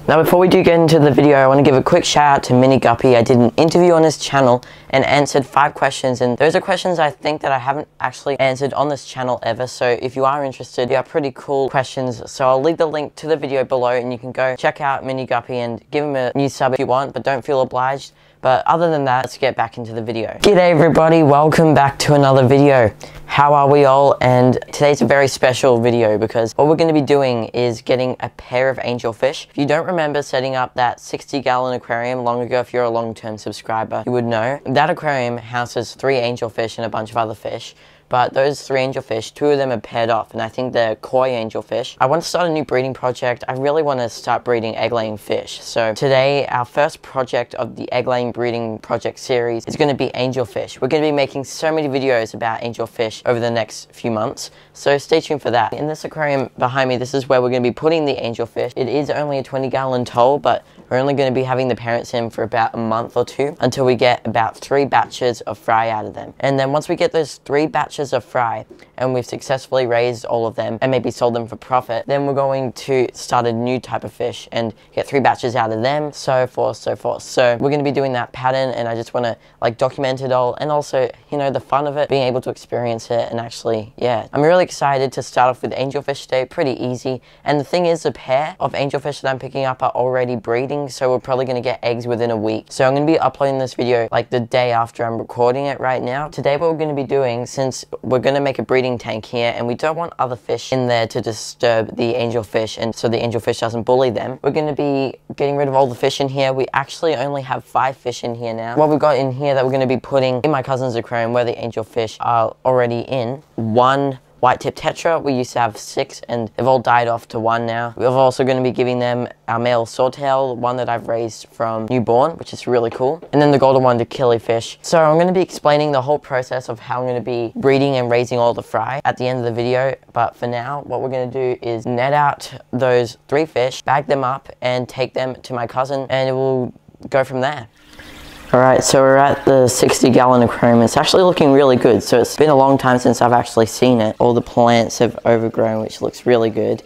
Now before we do get into the video, I want to give a quick shout out to Mini Guppy. I did an interview on his channel and answered 5 questions, and those are questions I think that I haven't actually answered on this channel ever, so if you are interested, they are pretty cool questions. So I'll leave the link to the video below and you can go check out Mini Guppy and give him a new sub if you want, but don't feel obliged. But other than that, let's get back into the video. G'day everybody, welcome back to another video. How are we all? And today's a very special video because what we're going to be doing is getting a pair of angelfish. If you don't remember setting up that 60-gallon aquarium long ago, if you're a long-term subscriber, you would know. That aquarium houses 3 angelfish and a bunch of other fish. But those 3 angelfish, 2 of them are paired off, and I think they're koi angelfish. I want to start a new breeding project. I really want to start breeding egg-laying fish. So today, our first project of the egg-laying breeding project series is going to be angelfish. We're going to be making so many videos about angelfish over the next few months, so stay tuned for that. In this aquarium behind me, this is where we're going to be putting the angelfish. It is only a 20-gallon toll, but we're only going to be having the parents in for about a month or 2 until we get about 3 batches of fry out of them. And then once we get those 3 batches of fry and we've successfully raised all of them and maybe sold them for profit, then we're going to start a new type of fish and get 3 batches out of them, so forth, so forth. So we're going to be doing that pattern, and I just want to like document it all, and also, you know, the fun of it, being able to experience it. And actually, yeah, I'm really excited to start off with angelfish today. Pretty easy. And the thing is, the pair of angelfish that I'm picking up are already breeding, so we're probably going to get eggs within a week. So I'm going to be uploading this video like the day after I'm recording it right now. Today what we're going to be doing, since we're going to make a breeding tank here and we don't want other fish in there to disturb the angelfish and so the angelfish doesn't bully them, we're going to be getting rid of all the fish in here. We actually only have 5 fish in here now. What we've got in here that we're going to be putting in my cousin's aquarium where the angelfish are already in: 1 white-tip tetra. We used to have 6 and they've all died off to 1 now. We're also going to be giving them our male swordtail, one that I've raised from newborn, which is really cool, and then the golden one to killifish. So I'm going to be explaining the whole process of how I'm going to be breeding and raising all the fry at the end of the video, but for now what we're going to do is net out those 3 fish, bag them up and take them to my cousin, and it will go from there. Alright, so we're at the 60-gallon aquarium. It's actually looking really good. So it's been a long time since I've actually seen it. All the plants have overgrown, which looks really good.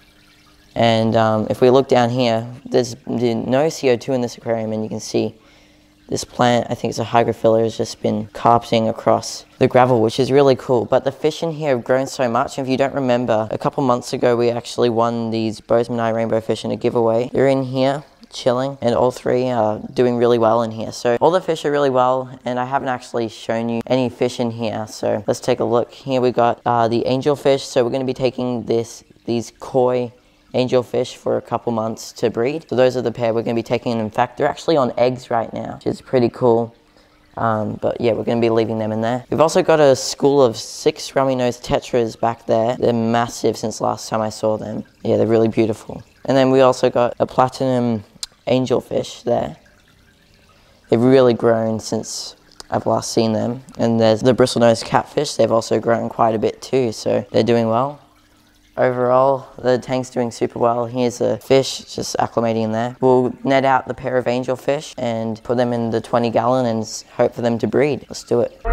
And if we look down here, there's no CO2 in this aquarium, and you can see this plant, I think it's a hygrophila, has just been carpeting across the gravel, which is really cool. But the fish in here have grown so much. And if you don't remember, a couple months ago we actually won these Bozeman rainbow fish in a giveaway. They're in here chilling, and all 3 are doing really well in here. So all the fish are really well, and I haven't actually shown you any fish in here, so let's take a look. Here we got the angelfish. So we're going to be taking these koi angelfish for a couple months to breed. So those are the pair we're going to be taking. In fact, they're actually on eggs right now, which is pretty cool. But yeah, we're going to be leaving them in there. We've also got a school of 6 rummy-nosed tetras back there. They're massive since last time I saw them. Yeah, they're really beautiful. And then we also got a platinum angelfish there. They've really grown since I've last seen them. And there's the bristlenose catfish. They've also grown quite a bit too, so they're doing well. Overall, the tank's doing super well. Here's a fish just acclimating in there. We'll net out the pair of angelfish and put them in the 20-gallon and hope for them to breed. Let's do it.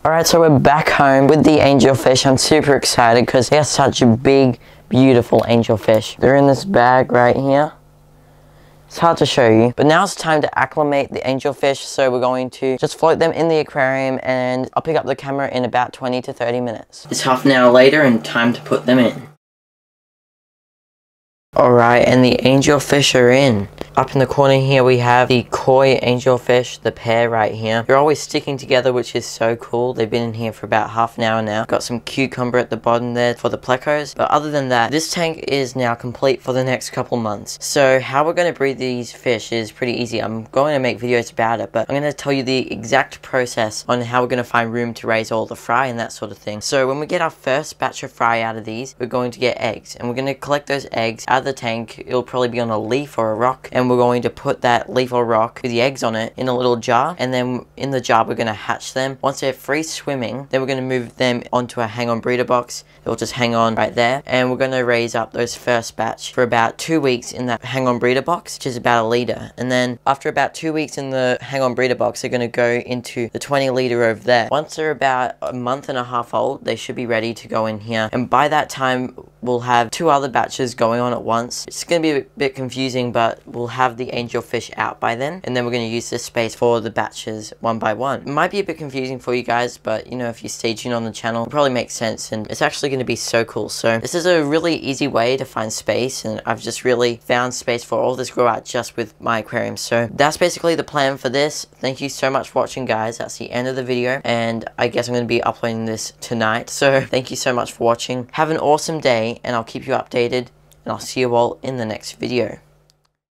Alright, so we're back home with the angelfish. I'm super excited because they're such big, beautiful angelfish. They're in this bag right here. It's hard to show you, but now it's time to acclimate the angelfish, so we're going to just float them in the aquarium, and I'll pick up the camera in about 20 to 30 minutes. It's half an hour later and time to put them in. Alright, and the angelfish are in. Up in the corner here we have the koi angelfish, the pair right here. They're always sticking together, which is so cool. They've been in here for about half an hour now. Got some cucumber at the bottom there for the plecos. But other than that, this tank is now complete for the next couple months. So how we're going to breed these fish is pretty easy. I'm going to make videos about it, but I'm going to tell you the exact process on how we're going to find room to raise all the fry and that sort of thing. So when we get our first batch of fry out of these, we're going to get eggs, and we're going to collect those eggs out of the tank. It'll probably be on a leaf or a rock, and we're going to put that leaf or rock with the eggs on it in a little jar, and then in the jar we're going to hatch them. Once they're free swimming, then we're going to move them onto a hang-on breeder box. They'll just hang on right there, and we're going to raise up those first batch for about 2 weeks in that hang-on breeder box, which is about 1 liter. And then after about 2 weeks in the hang-on breeder box, they're going to go into the 20 liter over there. Once they're about a month and a half old, they should be ready to go in here, and by that time we'll have 2 other batches going on at once. It's going to be a bit confusing, but we'll have the angelfish out by then, and then we're going to use this space for the batches one by one. It might be a bit confusing for you guys, but you know, if you stay tuned on the channel, it'll probably make sense, and it's actually going to be so cool. So this is a really easy way to find space, and I've just really found space for all this grow out just with my aquarium. So that's basically the plan for this. Thank you so much for watching, guys. That's the end of the video, and I guess I'm going to be uploading this tonight. So thank you so much for watching. Have an awesome day, and I'll keep you updated, and I'll see you all in the next video.